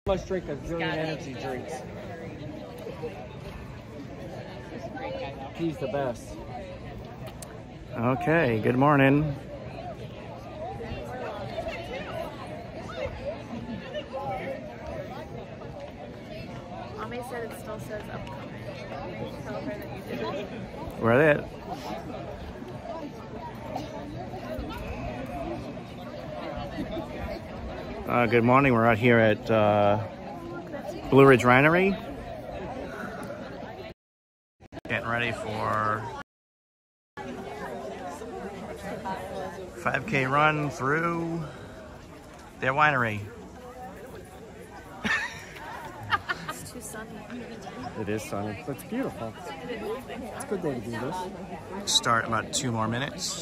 Much drink a zillion energy drinks. He's the best. Okay, good morning. Mommy said it still says upcoming. Tell her that you did it. Where are they at? Good morning. We're out here at Blue Ridge Winery. Getting ready for 5K run through their winery. It's too sunny. It is sunny. It's beautiful. It's a good day to do this. Start in about 2 more minutes.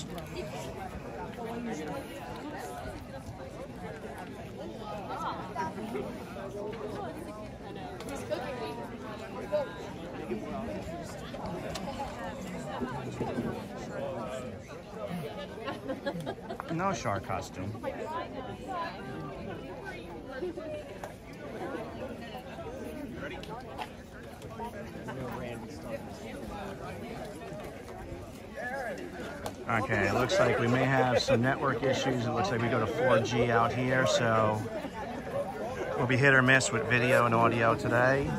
No shark costume. Okay, it looks like we may have some network issues. It looks like we go to 4G out here, so we'll be hit or miss with video and audio today.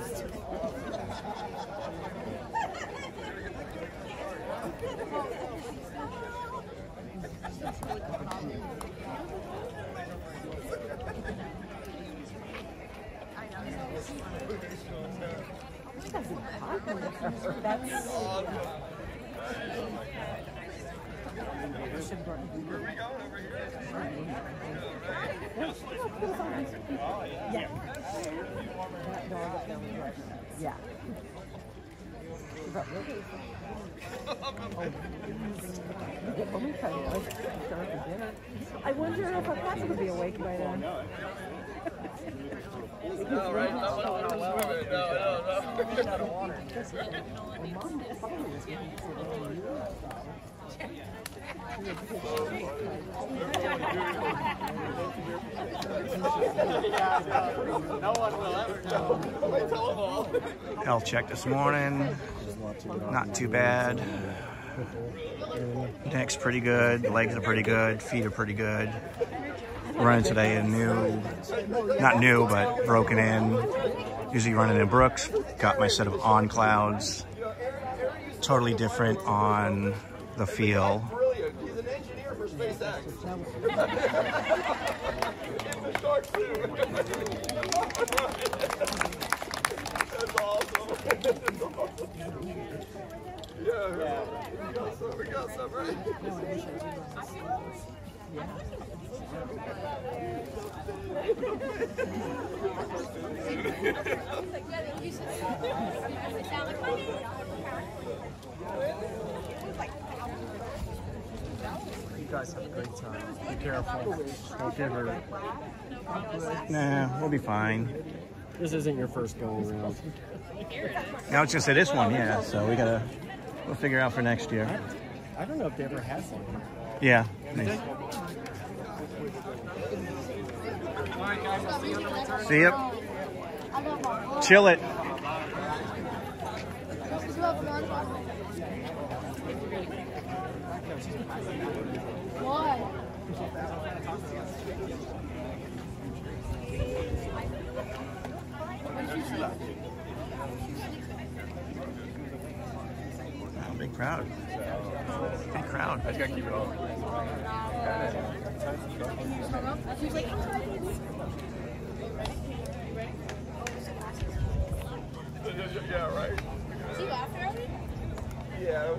Yeah. I wonder if our class would be awake by then. No, right? No one will ever know. Health check this morning. Not too bad. Neck's pretty good. Legs are pretty good. Feet are pretty good. Running today in not new, but broken in. Usually running in Brooks. Got my set of on clouds. Totally different on the feel. He's an engineer for SpaceX. That's awesome. Yeah. We got some, right? You guys have a great time. Be careful. Don't get hurt. Nah, we'll be fine. This isn't your first go around. Now it's just this one, yeah. So we'll figure out for next year. I don't know if they ever had one. Yeah. Nice. See ya. Chill it. Why? Oh, big crowd. Big crowd. I just gotta keep it on. Yeah, right. Is you after already? Yeah.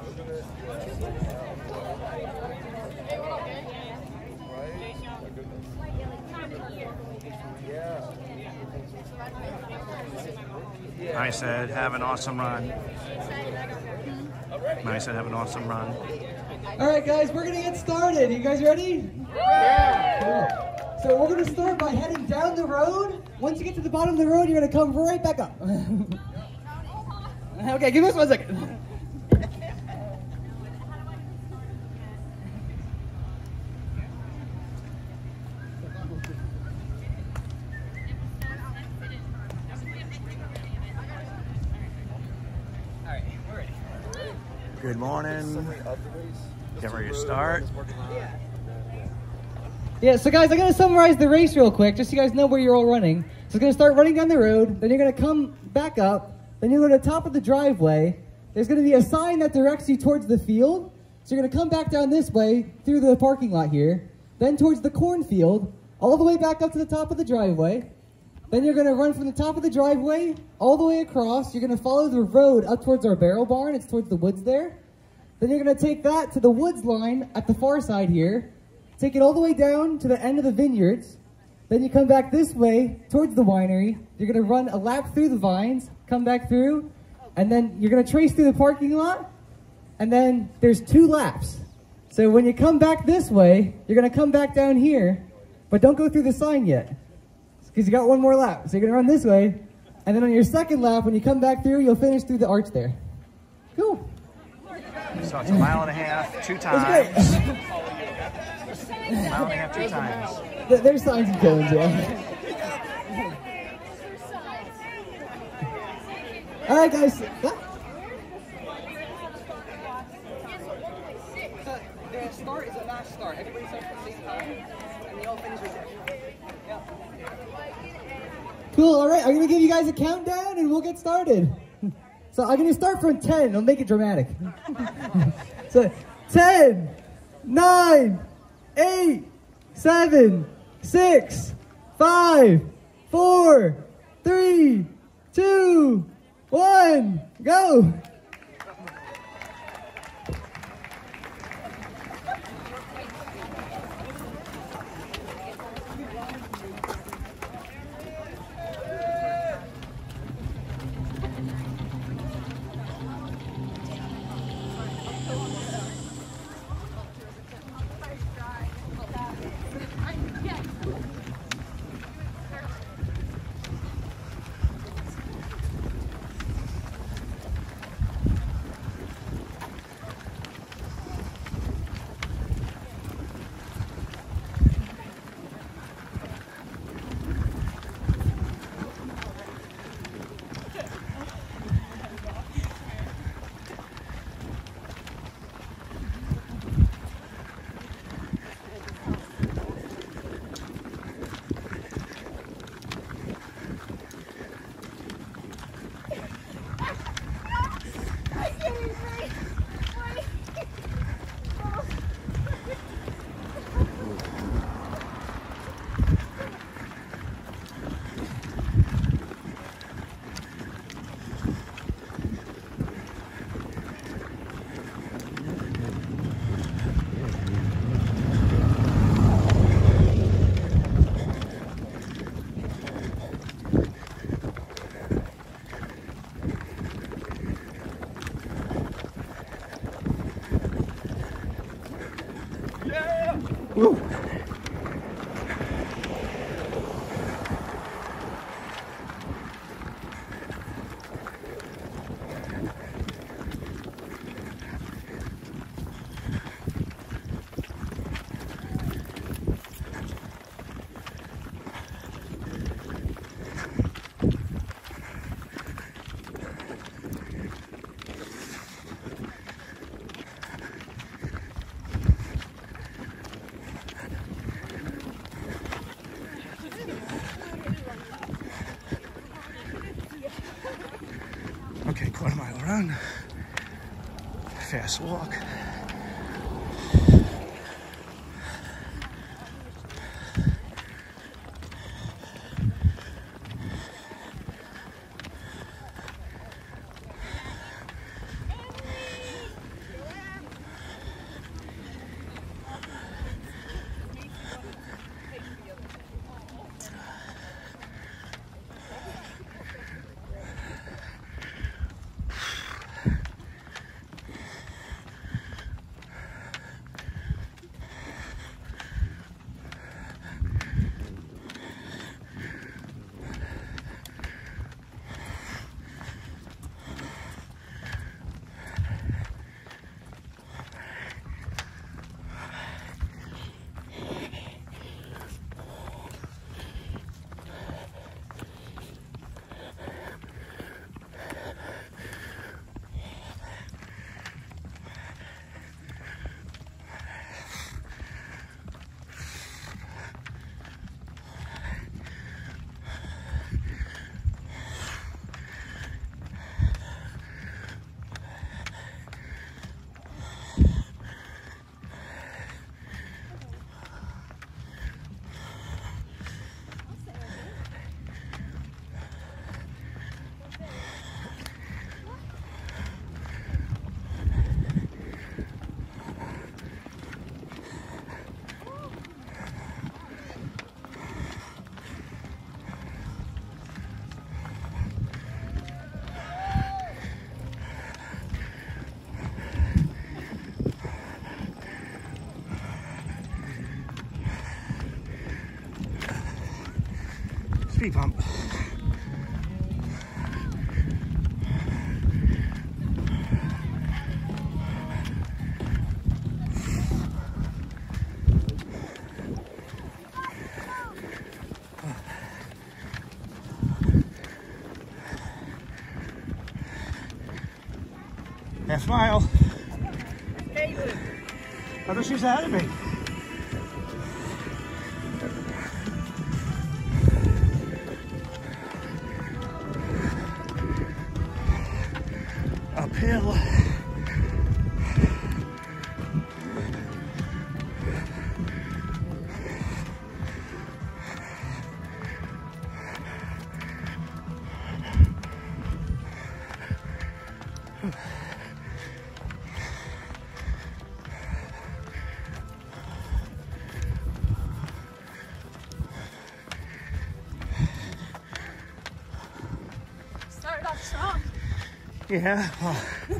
I said, have an awesome run. I said, have an awesome run. All right, guys, we're gonna get started. You guys ready? Yeah. Cool. So we're gonna start by heading down the road. Once you get to the bottom of the road, you're gonna come right back up. Okay, give us 1 second. Good morning. Get ready to start. Yeah, so guys, I'm going to summarize the race real quick, just so you guys know where you're all running. So you're going to start running down the road, then you're going to come back up, then you go to the top of the driveway. There's going to be a sign that directs you towards the field. So you're going to come back down this way, through the parking lot here, then towards the cornfield, all the way back up to the top of the driveway. Then you're going to run from the top of the driveway all the way across. You're going to follow the road up towards our barrel barn. It's towards the woods there. Then you're going to take that to the woods line at the far side here. Take it all the way down to the end of the vineyards. Then you come back this way towards the winery. You're going to run a lap through the vines, come back through, and then you're going to trace through the parking lot. And then there's 2 laps. So when you come back this way, you're going to come back down here, but don't go through the sign yet, because you got 1 more lap. So you're going to run this way, and then on your second lap, when you come back through, you'll finish through the arch there. Cool. So it's 1.5 miles, 2 times. 1.5 miles, 2 times. There's signs and cones, yeah. All right, guys. The start is a mass start. Everybody starts at the same time, and they all finish right there. Yeah. Cool, all right. I'm going to give you guys a countdown, and we'll get started. So I'm going to start from 10. I'll make it dramatic. So 10, 9, 8, 7, 6, 5, 4, 3, 2, 1, go. Woo. Okay, 1/4 mile run, fast walk. Speed bump. Half mile. I thought she was ahead of me. Uphill. Started off strong. Yeah, well.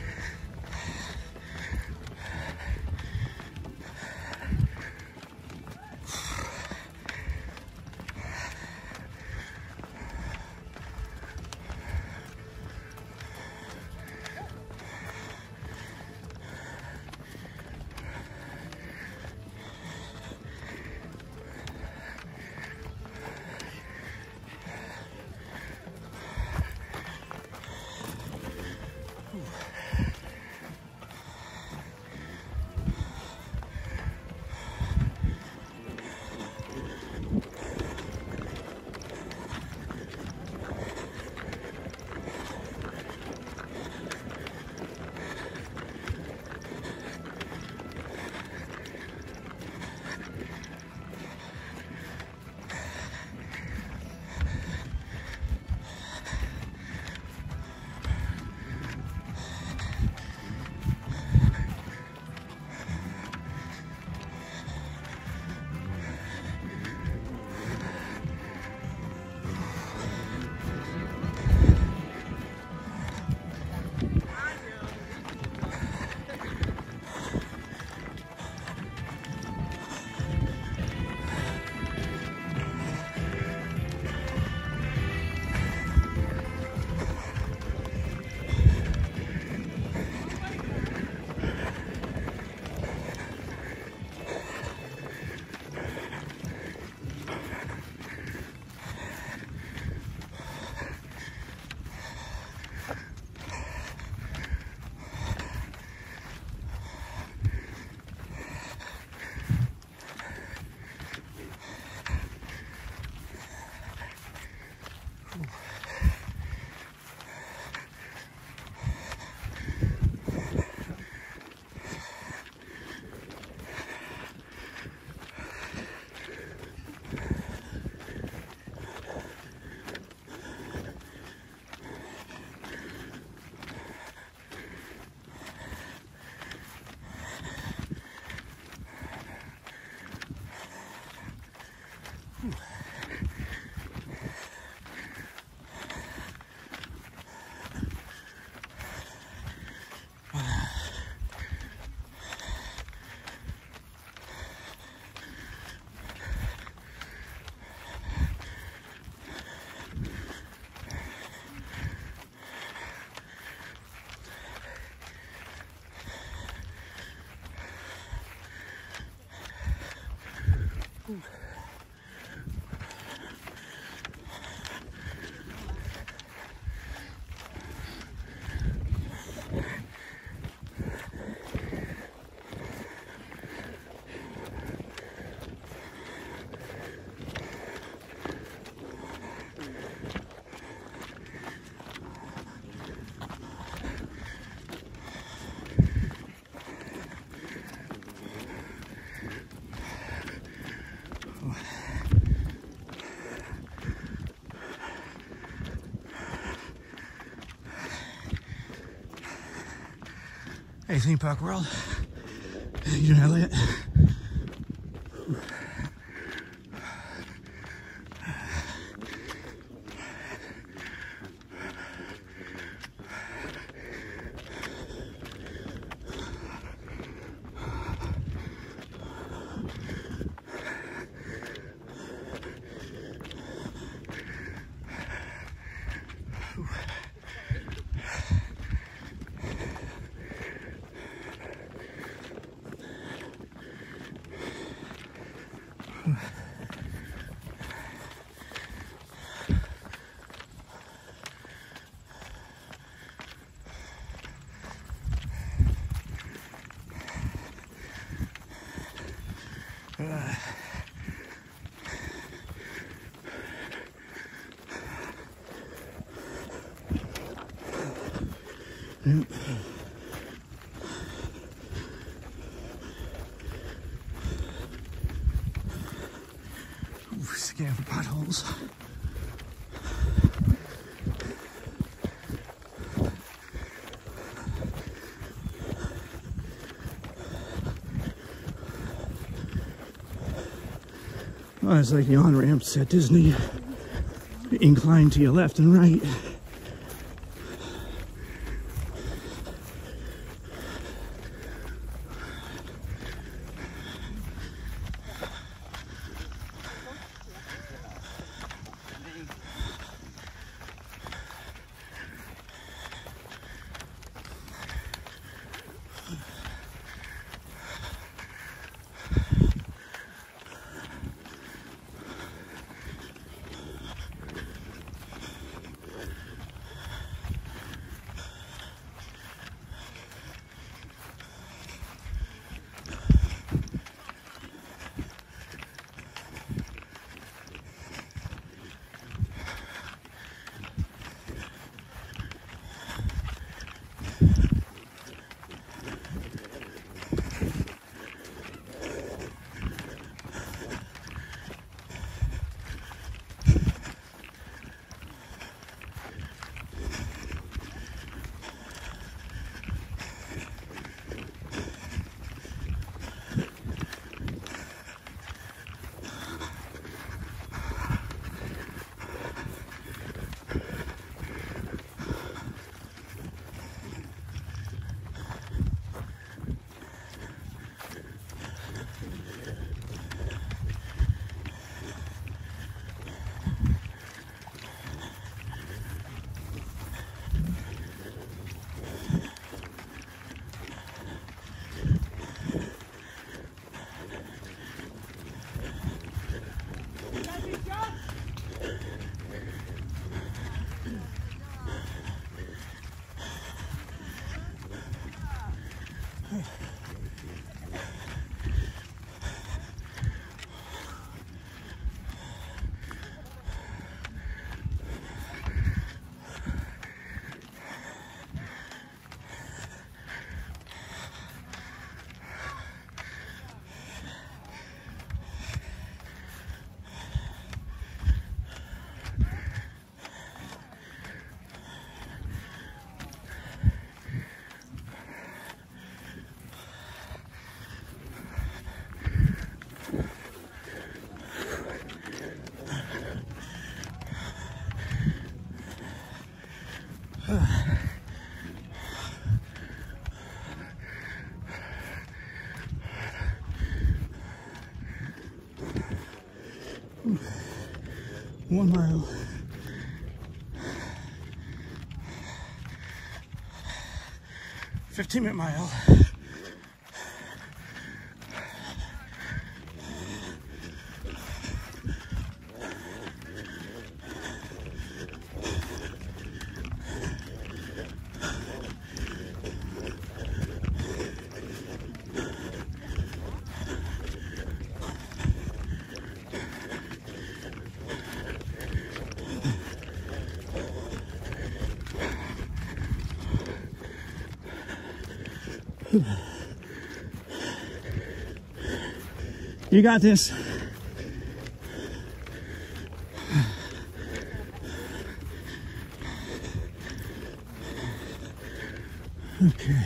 Hey, theme park world. You know Elliot. Yep. Ooh, scan for potholes. Oh, it's like the on-ramps at Disney. Incline to your left and right. One mile. $15-minute mile. You got this. Okay.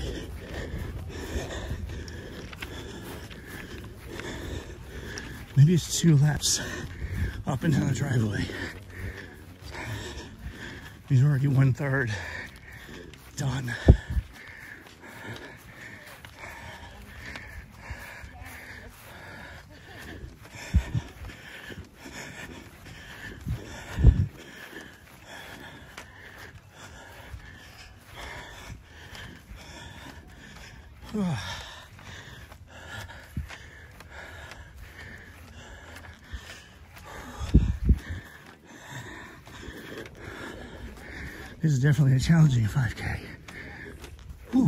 Maybe it's 2 laps up and down the driveway. He's already 1/3 done. This is definitely a challenging 5K. Whew.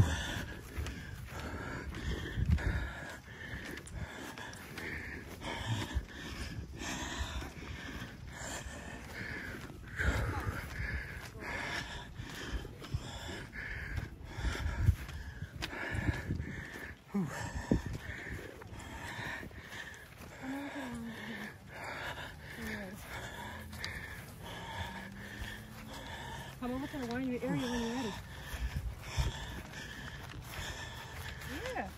Come over to the winery area when you're ready. Yeah.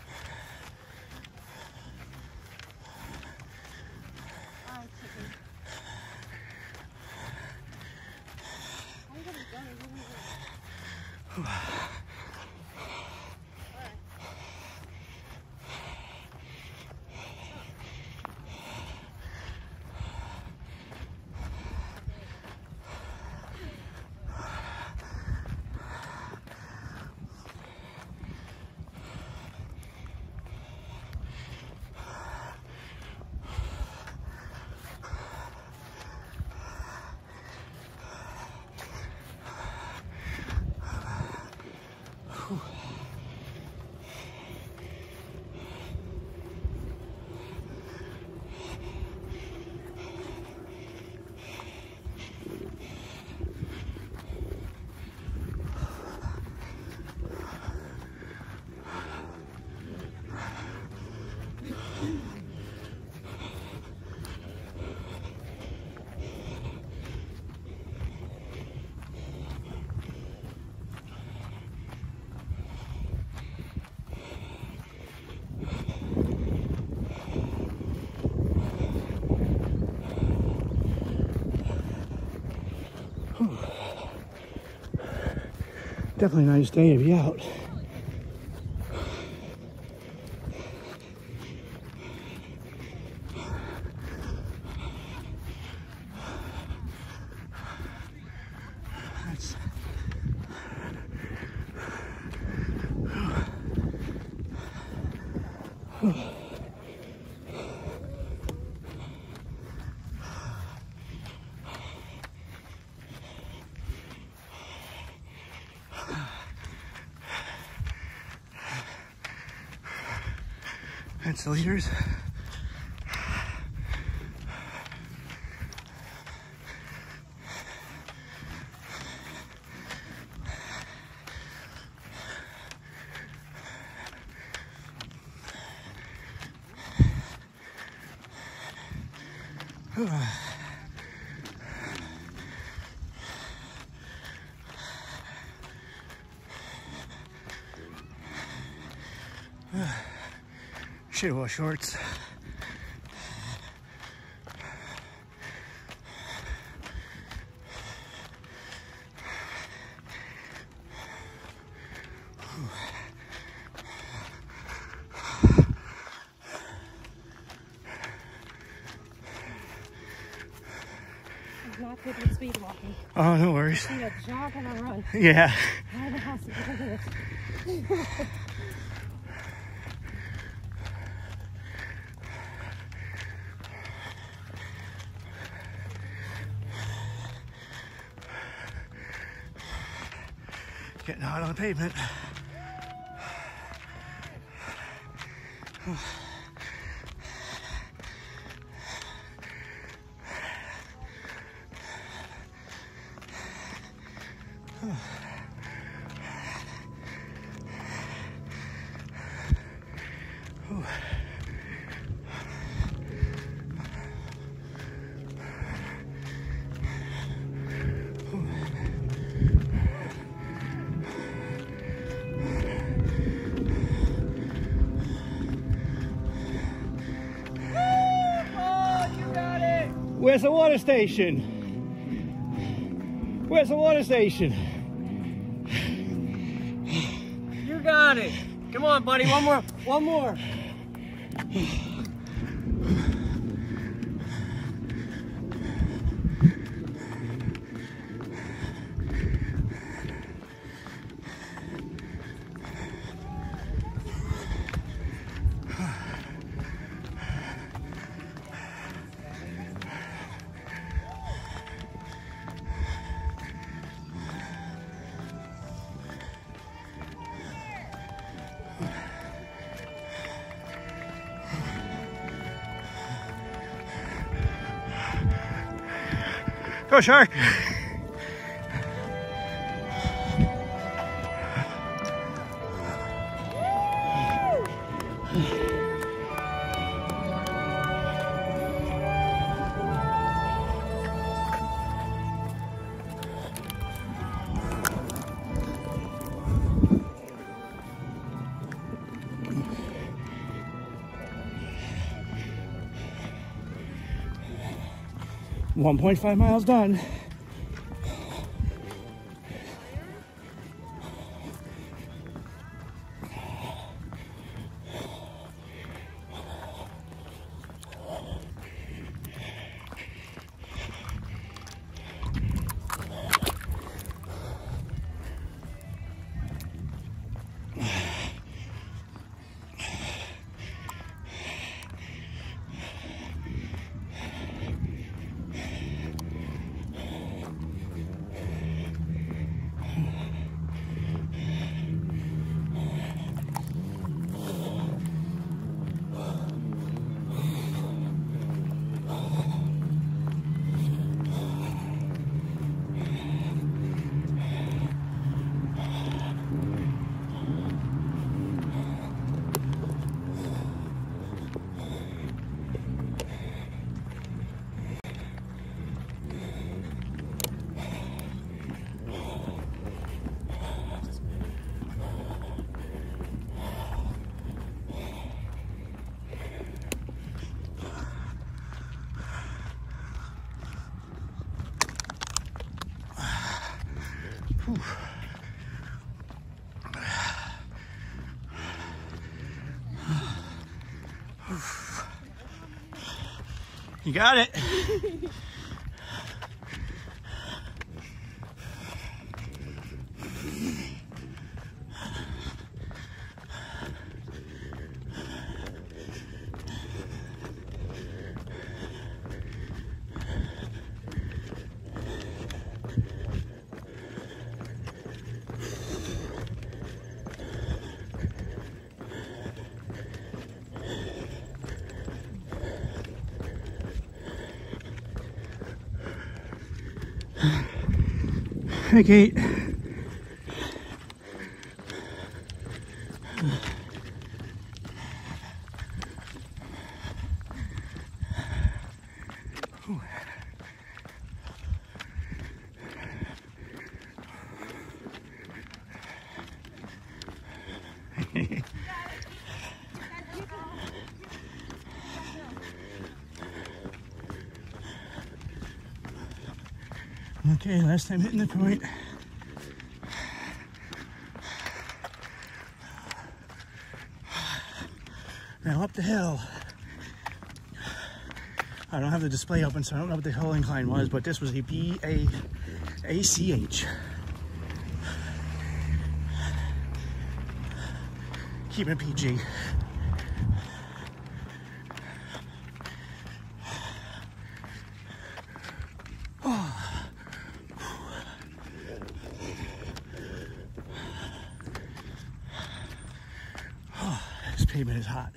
All right, chicken. How you gonna go? Definitely a nice day to be out. That's the leaders. Should have wore shorts. It's not good with speed walking. Oh, no worries. You need a jog and a run. Yeah. Out of the house because of this. Getting hot on the pavement. Where's the water station? Where's the water station? You got it. Come on, buddy. One more. One more. Go, shark. 1.5 miles done. You got it. Hey, Kate. Okay, last time hitting the point. Now up the hill. I don't have the display open, so I don't know what the hill incline was, but this was a B-A-A-C-H. Keep it PG. This pavement is hot.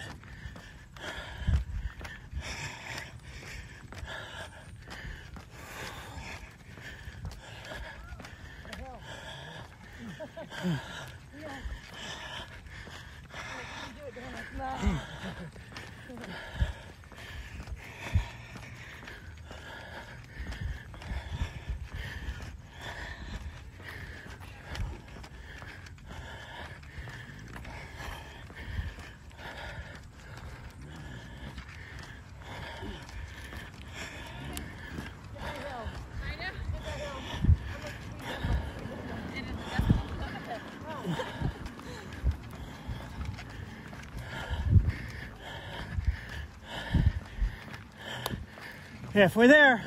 Halfway there.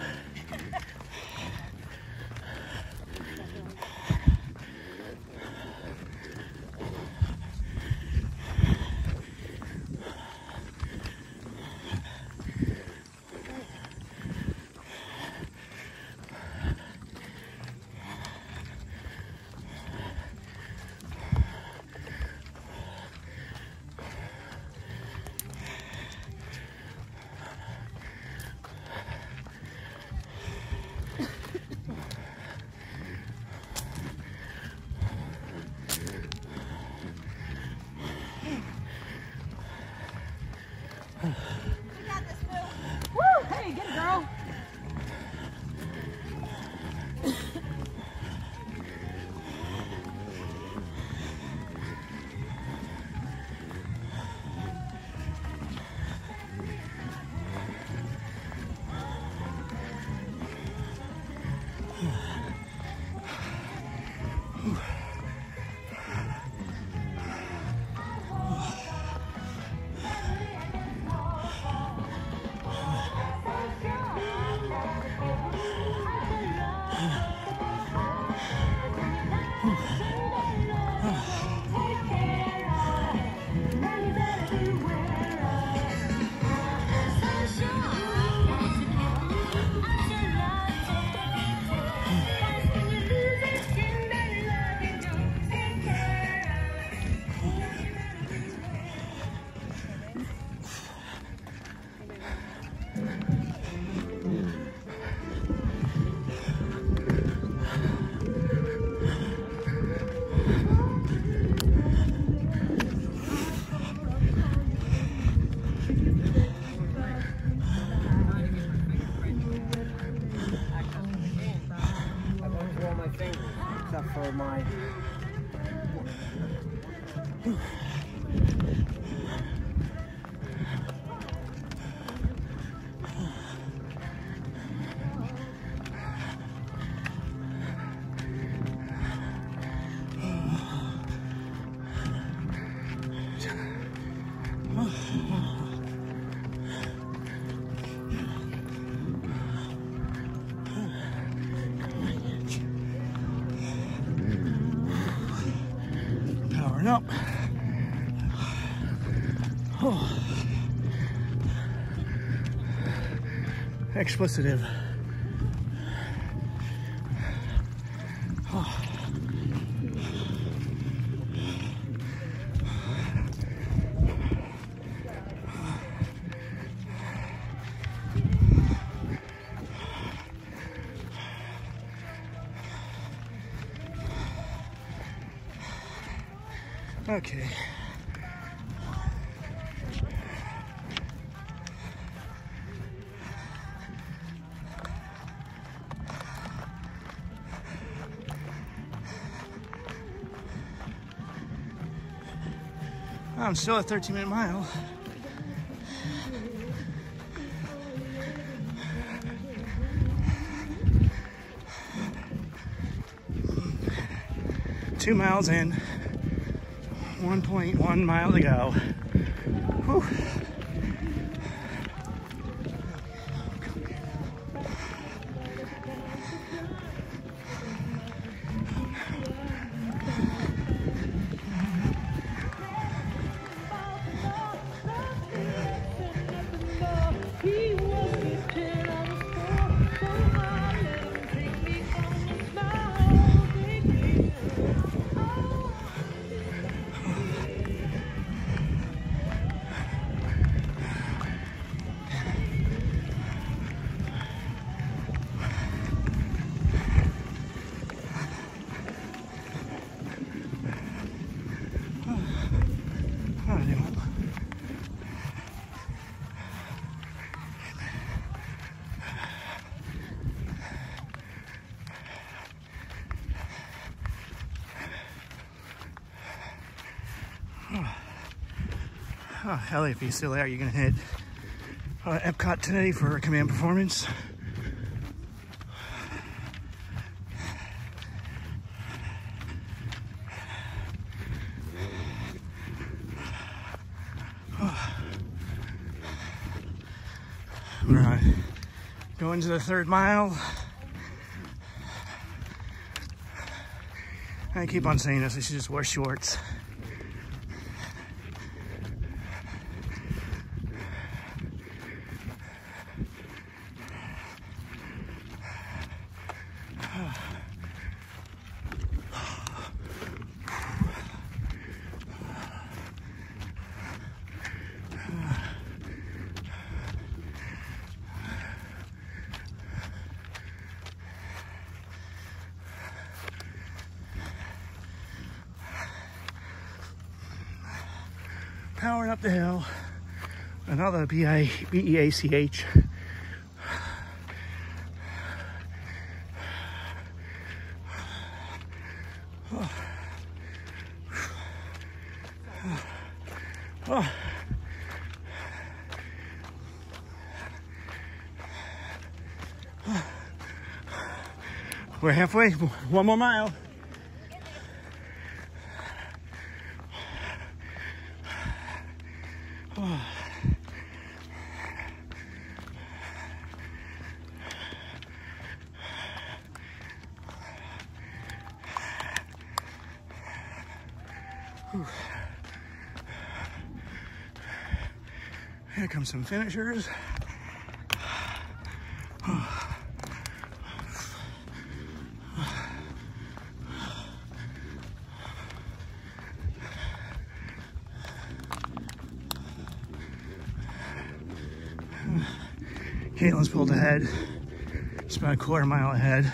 Except for my... Powering up. Oh. Explicitive. Oh. Okay. I'm still a 13-minute mile. Two miles in, 1.1 mile to go. Whew. Oh, Ellie, if you're still there, you're gonna hit Epcot today for a command performance. We're going to the 3rd mile. I keep on saying this, I should just wear shorts. Powering up the hill, another B-E-A-C-H. Oh. We're halfway, one more mile. Here comes some finishers. Caitlin's pulled ahead. She's about a quarter mile ahead.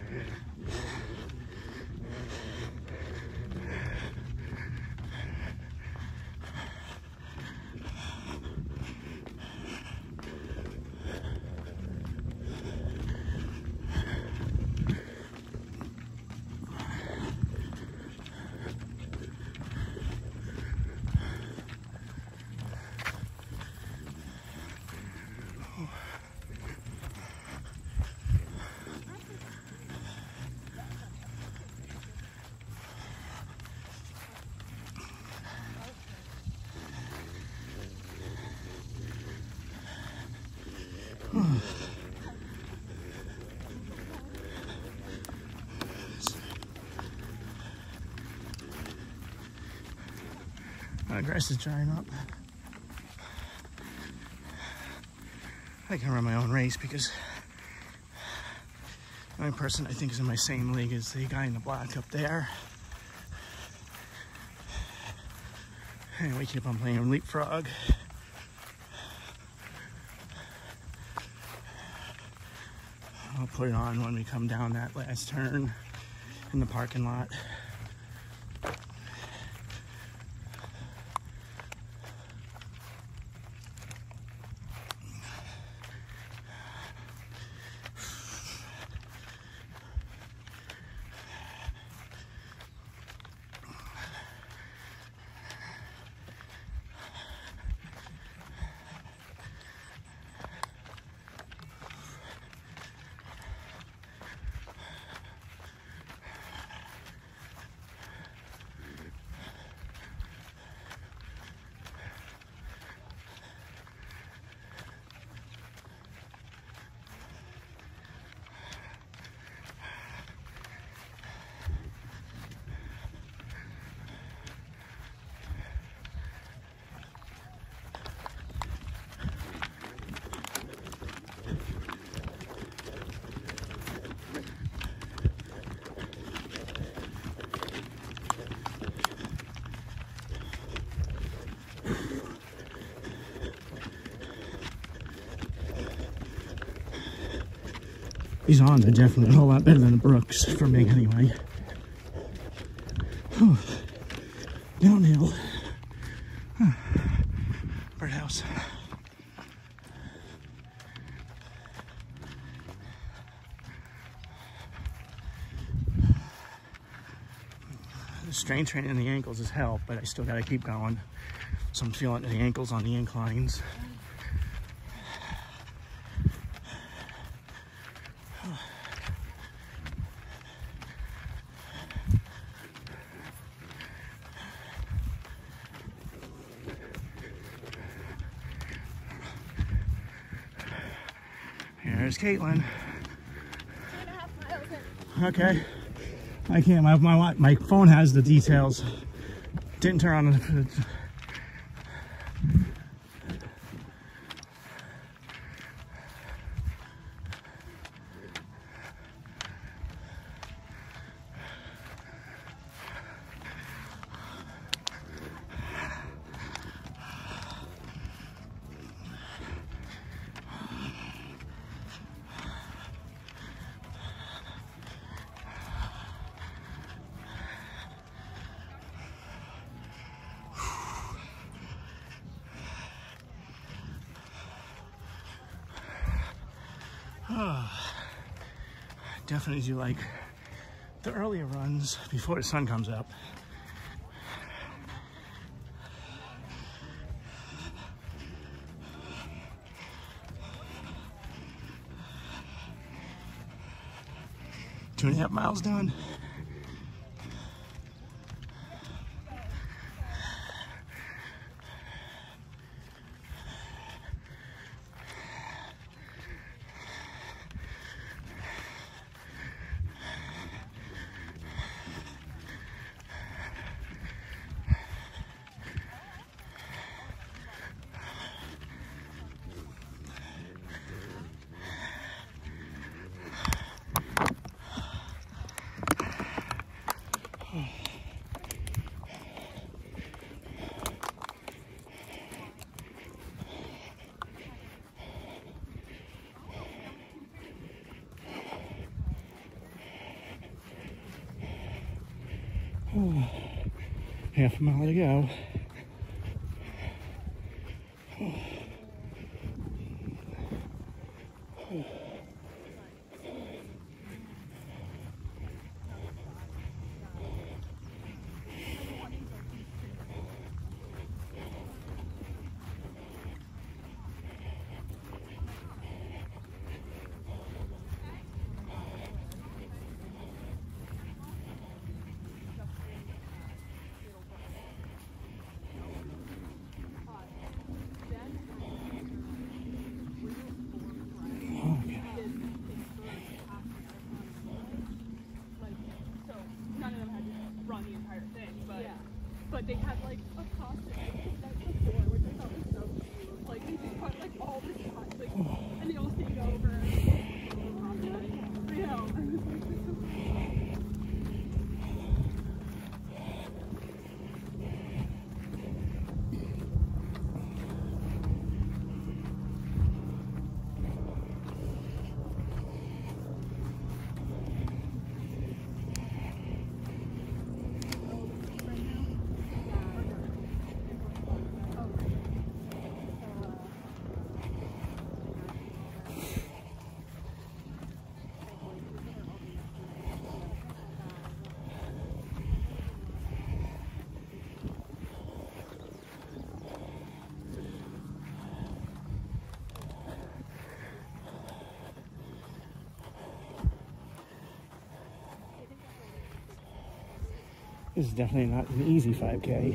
Grass is drying up. I can run my own race because the only person I think is in my same league is the guy in the black up there. And we keep on playing leapfrog. I'll put it on when we come down that last turn in the parking lot. These on are definitely a whole lot better than the Brooks for me anyway. Whew. Downhill. Birdhouse. The strain training in the ankles has helped, but I still gotta keep going. So I'm feeling the ankles on the inclines. There's Caitlin. 2.5 miles in. Okay. I can't. My phone has the details. Didn't turn on the. Definitely do like the earlier runs before the sun comes up. Two and a half miles done. Half a mile to go. But they had like a costume that's the floor, which I thought was so cute. Like they just put like all this time, like, and they all take over. This is definitely not an easy 5K.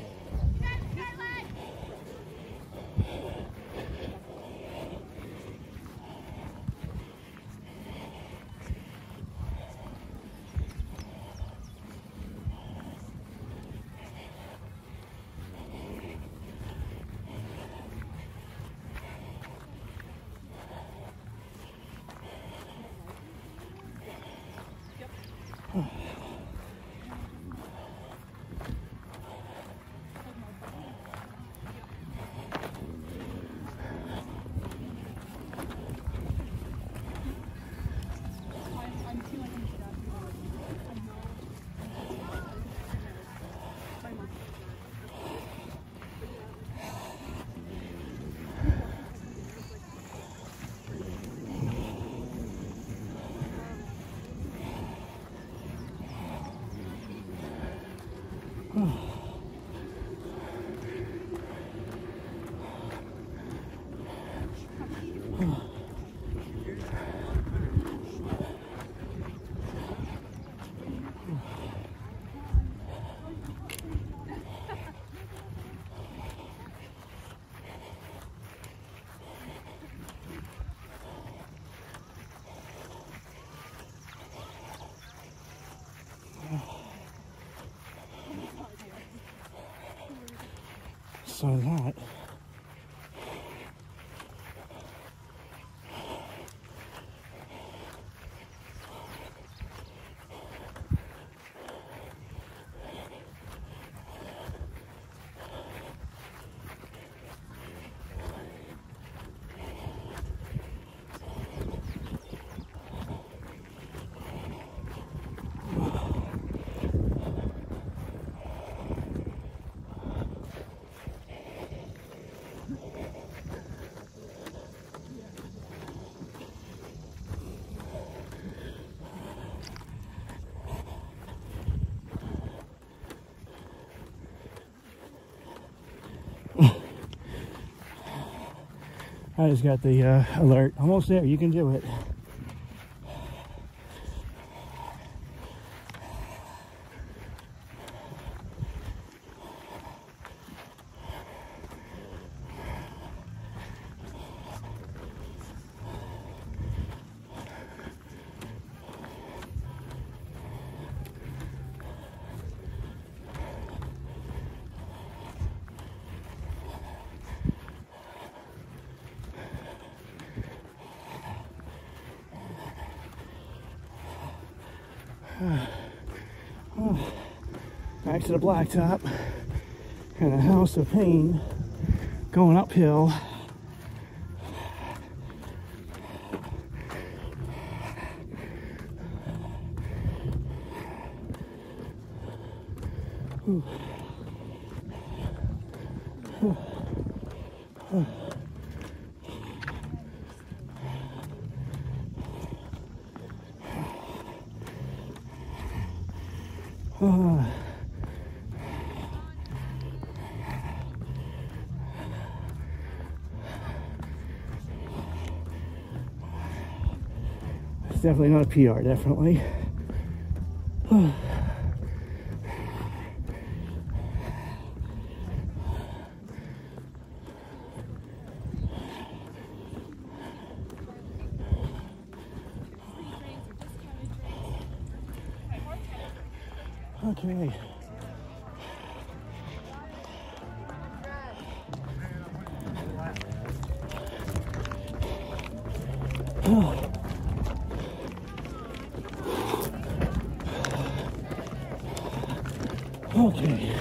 So that I just got the alert. Almost there. You can do it. Back to the blacktop and a house of pain going uphill. It's definitely not a PR, definitely. Okay. Okay.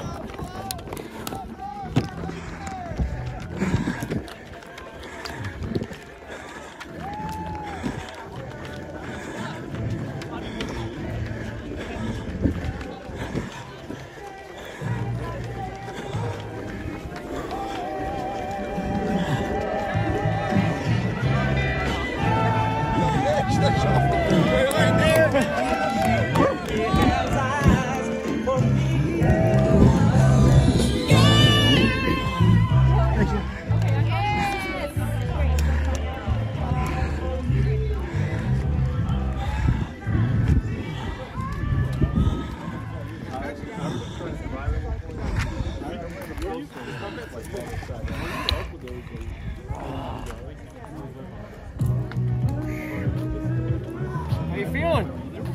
How you feeling?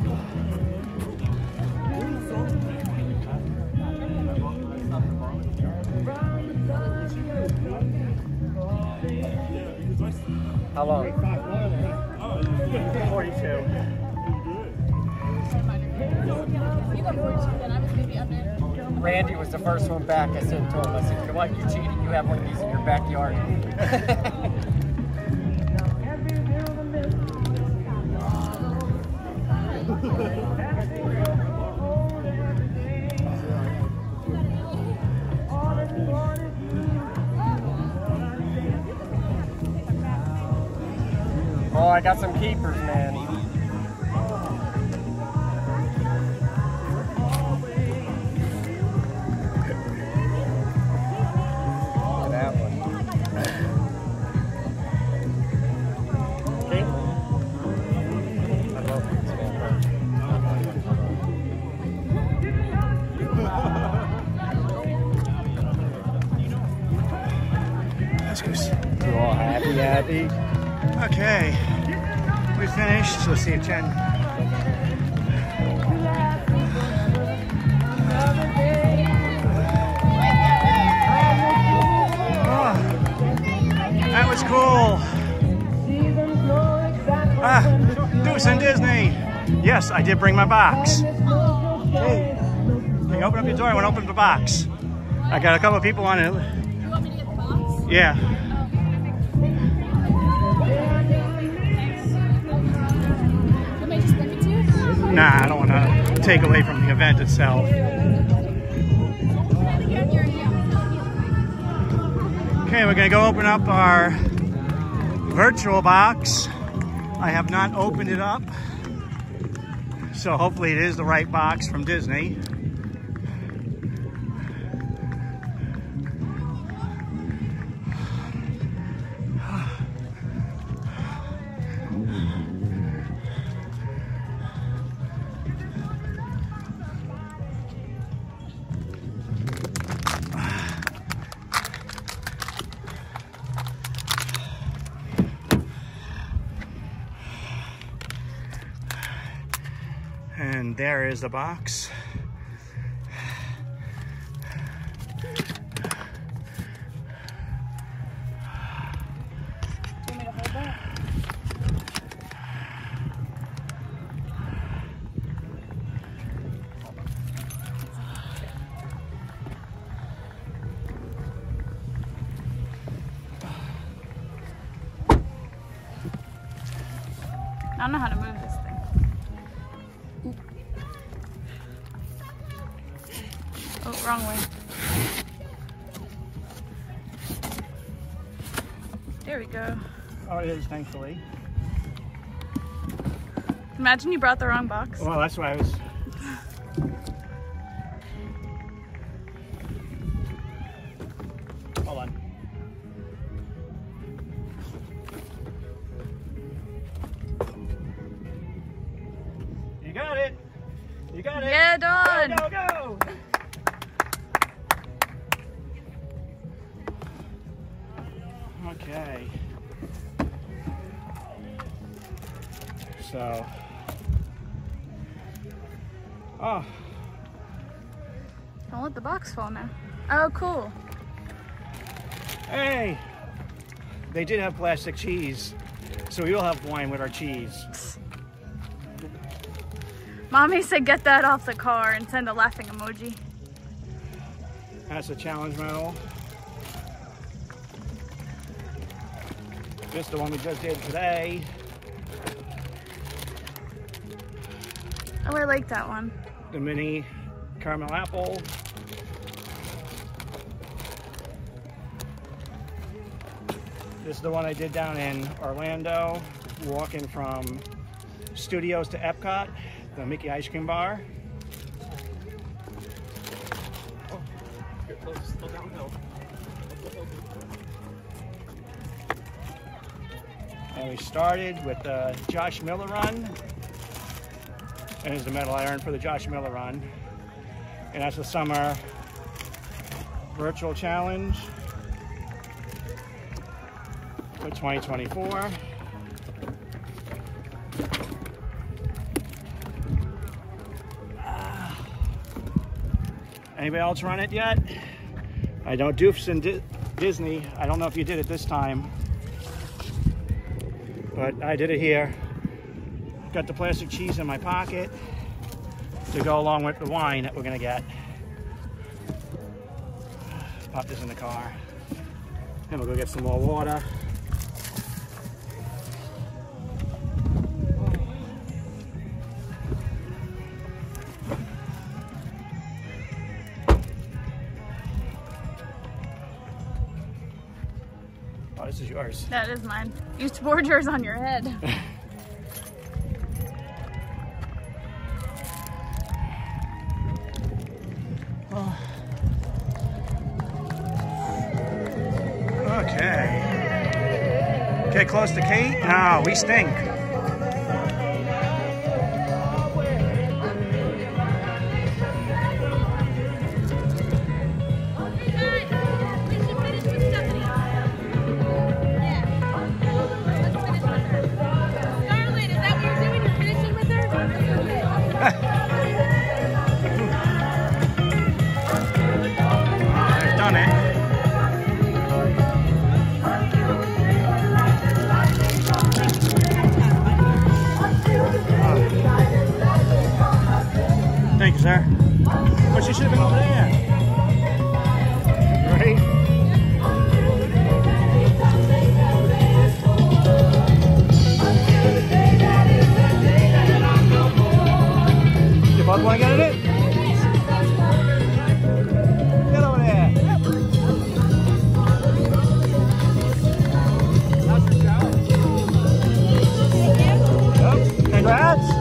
How long? 42. You got 42, then I was maybe up there. Randy was the first one back. I said to him, I said, you know what, you cheated. You have one of these in your backyard. Oh, I got some keepers, man. Look at that one. Okay. I love this man. Let's go. You all happy? Okay. We finished. Let's see if Jen. Oh, that was cool. Deuce and Disney. Yes, I did bring my box. Hey, can you open up your door? I want to open the box. I got a couple of people on it. You want me to get the box? Yeah. Nah, I don't want to take away from the event itself. Okay, we're going to go open up our virtual box. I have not opened it up, so hopefully it is the right box from Disney. And there is the box. Want me to hold that? I don't know how to move this thing. Oh, wrong way. There we go. Oh, it is, thankfully. Imagine you brought the wrong box. Well, that's why I was... Hold on. You got it. You got it. Yeah, Dawn. Go, go, go. Okay. So. Oh. Don't let the box fall now. Oh, cool. Hey. They did have plastic cheese, so we will have wine with our cheese. Mommy said get that off the car and send a laughing emoji. That's a challenge medal. Just the one we just did today. Oh, I like that one. The mini caramel apple. This is the one I did down in Orlando, walking from Studios to Epcot, the Mickey ice cream bar. And we started with the Josh Miller run. And here's the medal I earned for the Josh Miller run. And that's the summer virtual challenge for 2024. Anybody else run it yet? I know Doofus and Disney. I don't know if you did it this time, but I did it here. Got the plastic cheese in my pocket to go along with the wine that we're gonna get. Pop this in the car. Then we'll go get some more water. Oh, this is yours. That is mine. You poured yours on your head. Okay. Get close to Kate? No, we stink. I've done it. Thank you, sir. But you should have been over there. Right? You both want to get in it? Get over there. Yep. Congrats.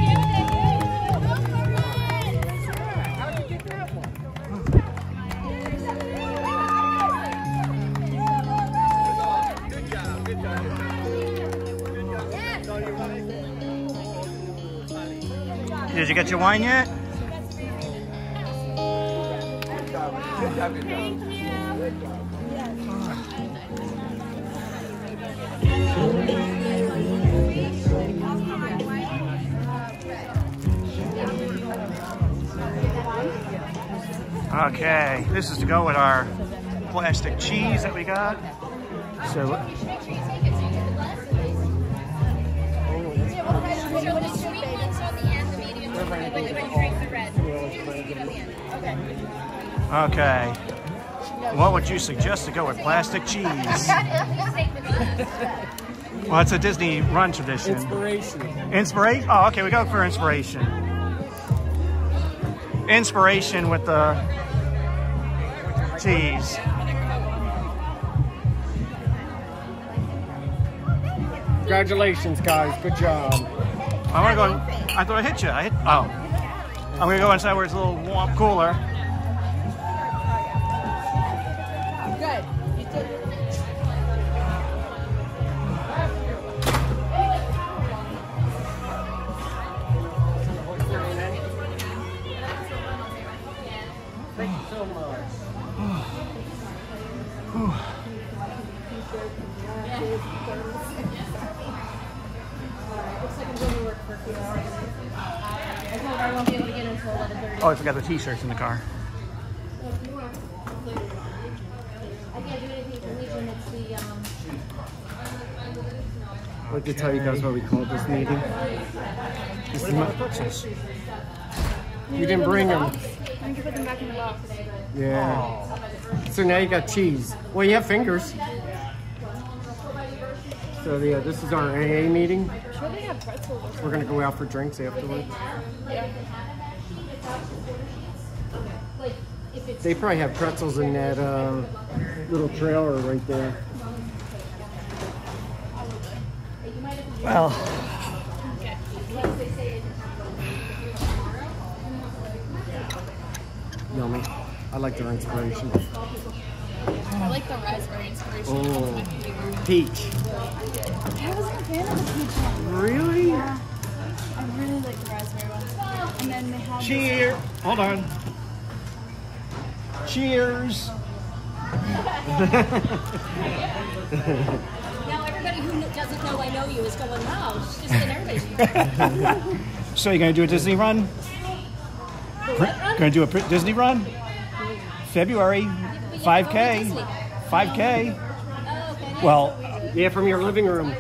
Did you get your wine yet? Okay, this is to go with our plastic cheese that we got. So. Okay. What would you suggest to go with plastic cheese? Well, it's a Disney run tradition. Inspiration. Inspiration? Oh, okay, we go for inspiration. Inspiration with the Jeez. Congratulations, guys. Good job. I'm gonna go. I thought I hit you. Oh. I'm gonna go inside where it's a little warm, cooler. Good. You did. Thank you so much. Looks like I'm going to work for a few hours. I told her I won't be able to get until 11:30. Oh, I forgot the t-shirts in the car. I can't do anything for Legion. It's the I'd like to tell you guys what we called this meeting. This is my pretzels. You didn't bring them. I can put them back in the box. Yeah. So now you got cheese. Well, you have fingers. So yeah, this is our AA meeting. I'm sure they have pretzels. We're gonna go out for drinks afterwards. Yeah. They probably have pretzels in that little trailer right there. Well, Yummy. I like their inspiration. I like the raspberry inspiration. Oh, peach. I wasn't a fan of the peach one. Really? Yeah. I really like the raspberry one. And then they have cheers. Hold on. Cheers. Now everybody who doesn't know I know you is going, wow, it's just in everybody's. So you're gonna do a Disney run? Gonna do a Disney run? February, 5K. 5K. Oh, okay. Well, Yeah, from your living room.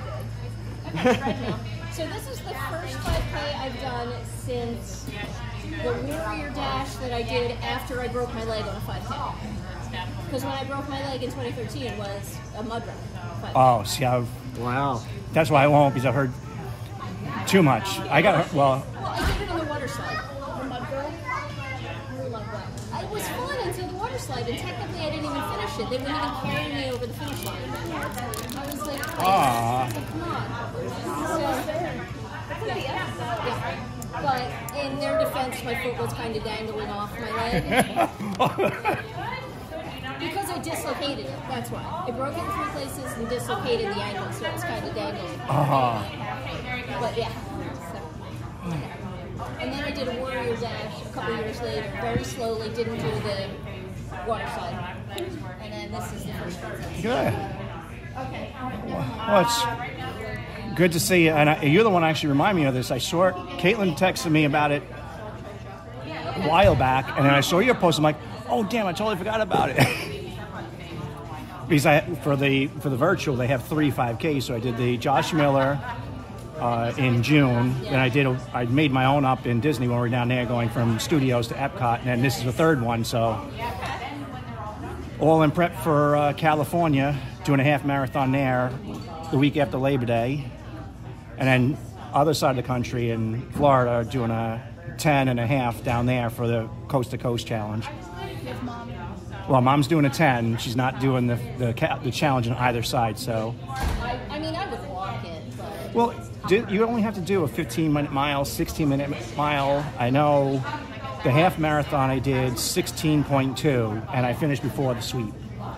So this is the first 5K I've done since the Warrior Dash that I did after I broke my leg on a 5K. Because when I broke my leg in 2013 it was a mud run. 5K. oh, see, Wow. that's why I won't, because I've heard too much. I got, well, I did it on the water slide. The mud girl. I love that. It was fun until the water slide, and technically I didn't even finish it. They wouldn't even carry me over the finish line. I was like, come on. So, yeah. But in their defense, my foot was kind of dangling off my leg. Because I dislocated it, that's why. I broke it in 3 places and dislocated the ankle, so it was kind of dangling. But yeah. So. And then I did a Warrior Dash a couple years later, very slowly, didn't do the water slide. And then this is the first one. good. Well, it's good to see you. And you're the one who actually reminded me of this. I saw it. Caitlin texted me about it a while back, and then I saw your post. I'm like, oh, damn, I totally forgot about it. Because for the virtual, they have 3 5Ks. So I did the Josh Miller in June. Then I made my own up in Disney when we were down there going from studios to Epcot. And then this is the 3rd one. So all in prep for California, doing a half marathon there the week after Labor Day. And then other side of the country in Florida, doing a 10 and a half down there for the Coast to Coast Challenge. Well, Mom's doing a 10. She's not doing the challenge on either side, so. I mean, I would walk it, but. Well, you only have to do a 15-minute mile, 16-minute mile. I know the half marathon I did 16.2, and I finished before the sweep.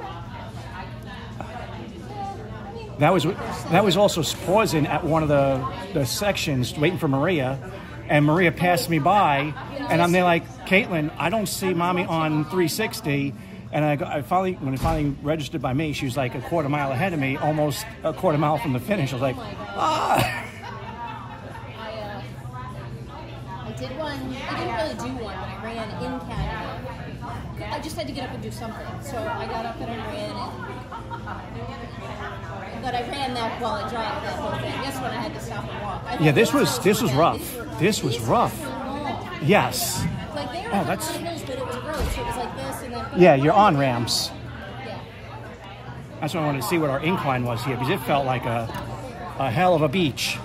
That was also pausing at one of the sections, waiting for Maria, and Maria passed me by, and I'm there like, Caitlin, I don't see Mommy on 360. And when I finally registered by me, she was like a quarter mile ahead of me, almost a quarter mile from the finish. I was like, ah. I did one. I didn't really do one, but I ran in Canada. I just had to get up and do something. So I got up and I ran but I ran that while I jogged that whole thing. This one I had to stop and walk. Yeah, this was rough. This was rough. Yes. Like they were hills, but it was road, so it was like this and then. Yeah, you're on ramps. Yeah. That's why I wanted to see what our incline was here, because it felt like a hell of a beach.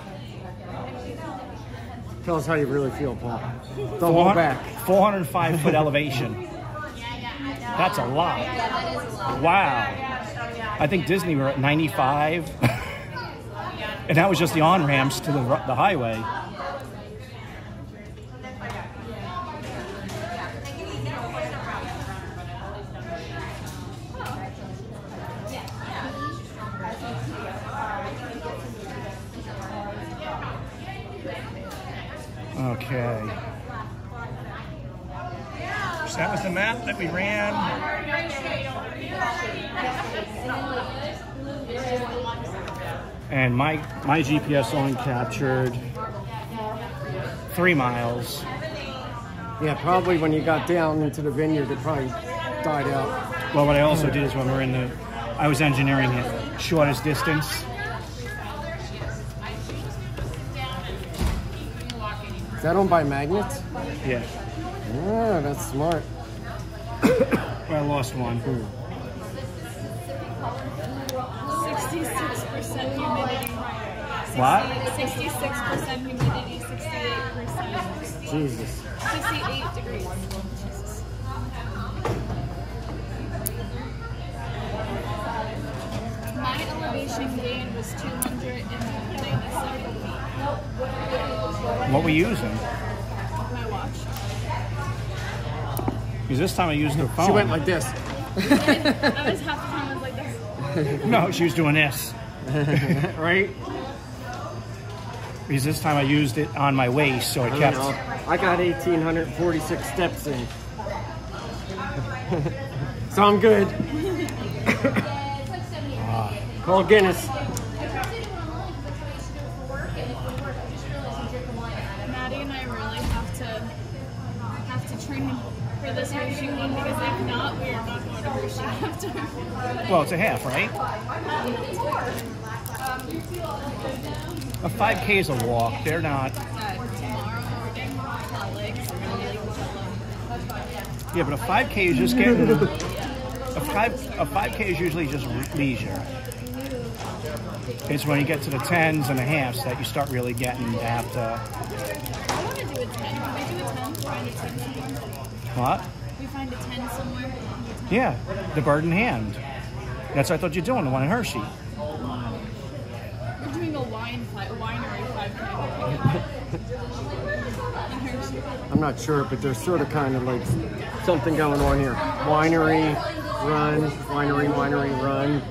Tell us how you really feel, Paul. Don't hold back. 405-foot elevation. That's a lot. Yeah, that is a lot. Wow. I think Disney were at 95. And that was just the on-ramps to the highway. Okay. So that was the map that we ran. And my GPS only captured 3 miles. Yeah, probably when you got down into the vineyard, it probably died out. Well, what I also did is when we're in the, I was engineering it shortest distance. Is that owned by Magnets? Yeah. Yeah, that's smart. Well, I lost one. 66% humidity. What? 66% humidity, 68%. Jesus. 68 degrees. Jesus. My elevation gain was 297 feet. What were you using? My watch. Because this time I used the phone. She went like this. I was half the time I was like this. No, she was doing this. Right? Because this time I used it on my waist, so it I kept. don't know. I got 1,846 steps in. So I'm good. Call Guinness. Maddie and I really have to train for this Hershey one because if not, we are not going to Hershey after. Well, it's a half, right? A 5K is a walk. They're not. Tomorrow morning, my legs are going to be like Yeah, but a 5K is just getting. A 5K is usually just leisure. It's when you get to the 10s and the halves that you start really getting to have to. I want to do a 10. Can we do a 10? Find a 10 somewhere? What? We find a 10 somewhere? Do a 10? Yeah, the bird in hand. That's what I thought you were doing, the one in Hershey. We're doing a winery 5K. In Hershey. I'm not sure, but there's sort of kind of like something going on here. Winery, run, winery, run.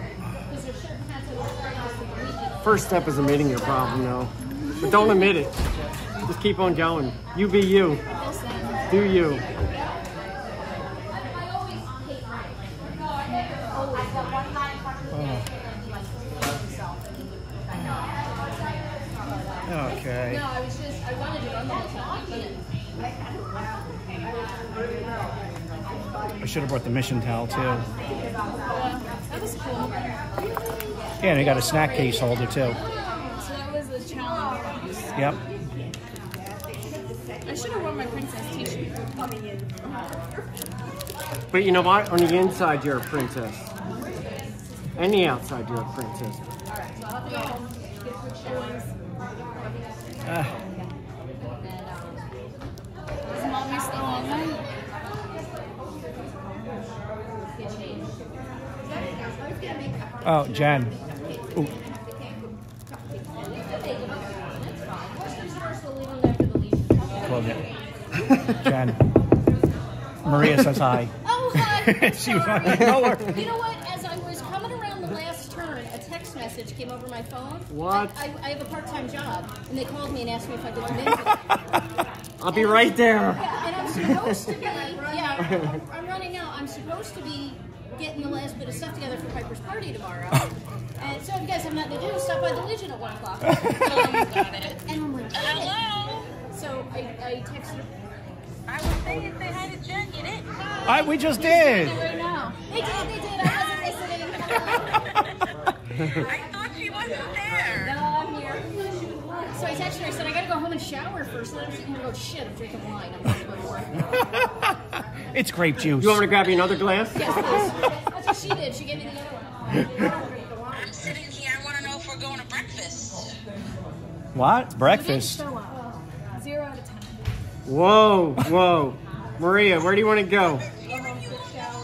First step is admitting your problem, though. But don't admit it. Just keep on going. You be you. Do you. Okay. No, I was just, I wanted to run the whole time. I should have brought the mission towel too. That was cool. Yeah, and they got a snack case holder too. So that was a challenge. Yep. I should have worn my princess t-shirt. But you know what? On the inside, you're a princess. And the outside, you're a princess. Is mommy still on there? Oh, Jen. Ooh. Close it. Jen. Maria says hi. Oh, hi. She was on the door. You know what? As I was coming around the last turn, a text message came over my phone. What? I have a part-time job, and they called me and asked me if I could come in today. I'll be right there. Yeah, and I'm supposed to be, I'm running out. I'm supposed to be getting the last bit of stuff together for Piper's party tomorrow. And so if you guys have nothing to do, stop by the Legion at 1 o'clock. And I'm like, hello. So I texted. I was saying say hi to Jen, you didn't? We just did. Right now. They did. I wasn't listening. I thought she wasn't there. No, I'm here. So I texted her. I said, I gotta go home and shower first. And then I'm sitting here and go, shit, I'm drinking wine. I'm gonna go to work. It's grape juice. You want me to grab you another glass? Yes, please. That's what she did. She gave me the other one. I'm sitting here. I want to know if we're going to breakfast. What? Breakfast? Show up. 0 out of 10. Whoa. Maria, where do you want to go? Shower.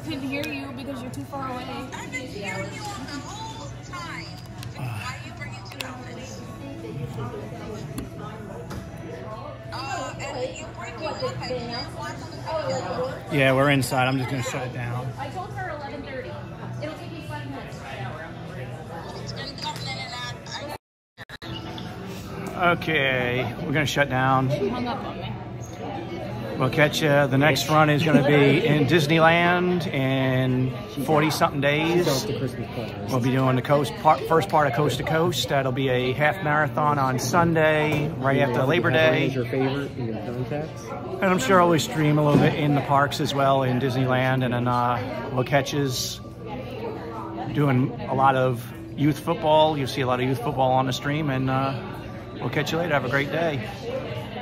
couldn't hear you because you're too far away. I've been hearing you on the whole time. Why are you bringing two outfits? And you bring you up, I can't watch on the Yeah, we're inside. I'm just going to shut it down. I told her 11:30. It'll take me 5 minutes. It's been coming in and out. Okay, we're going to shut down. Hung up on me. We'll catch you. The next run is going to be in Disneyland in 40-something days. We'll be doing the first part of Coast to Coast. That'll be a half marathon on Sunday, right after Labor Day. Your favorite in your contacts? And I'm sure I'll stream a little bit in the parks as well in Disneyland. And then we'll catch us doing a lot of youth football. You'll see a lot of youth football on the stream. And we'll catch you later. Have a great day.